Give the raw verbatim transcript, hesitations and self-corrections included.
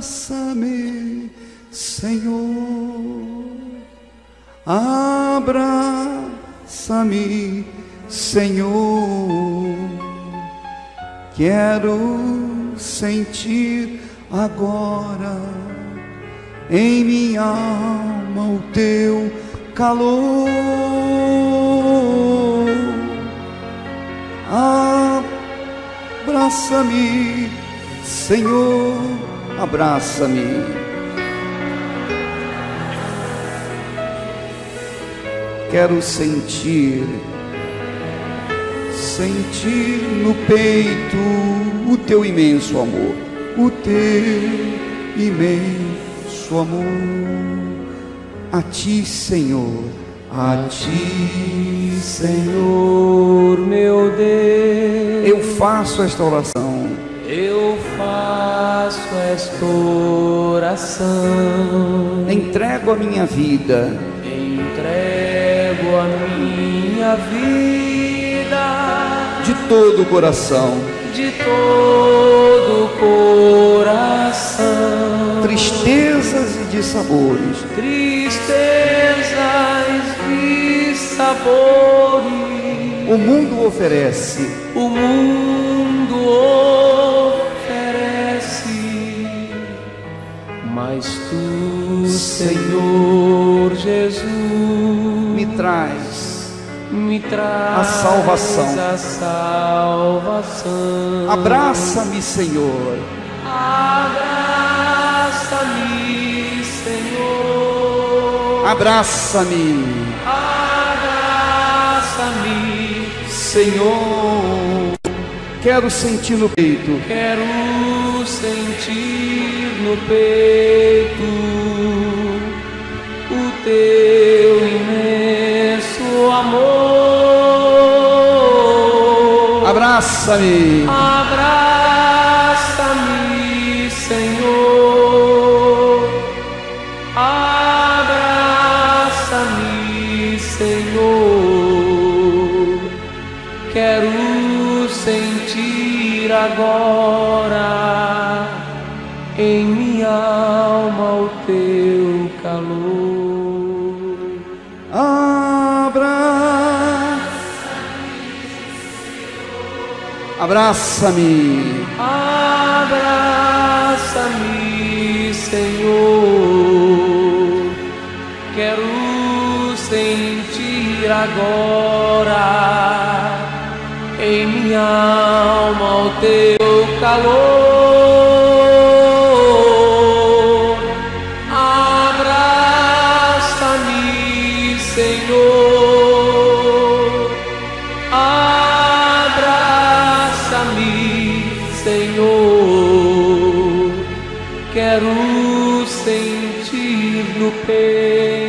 Abraça-me, Senhor, abraça-me, Senhor. Quero sentir agora em minha alma o teu calor. Abraça-me, Senhor, abraça-me. Quero sentir, sentir no peito o teu imenso amor, o teu imenso amor. A ti, Senhor, a ti, Senhor, meu Deus, eu faço esta oração. Eu faço esta oração. Entrego a minha vida. Entrego a minha vida. De todo o coração. De todo o coração. Tristezas e dissabores. Tristezas e sabores. O mundo oferece. O mundo oferece. Mas tu, Senhor Jesus, me traz, me traz a salvação. A salvação. Abraça-me, Senhor. Abraça-me, Senhor. Abraça-me. Abraça-me, Senhor. Quero sentir no peito. Quero sentir no peito o teu imenso amor. Abraça-me. Abraça-me, Senhor. Abraça-me, Senhor. Quero sentir agora em minha alma o teu calor. Abraça-me. Abraça-me, Senhor. Quero sentir agora em minha alma o teu calor. Abraça-me, Senhor. Abraça-me, Senhor. Quero sentir no peito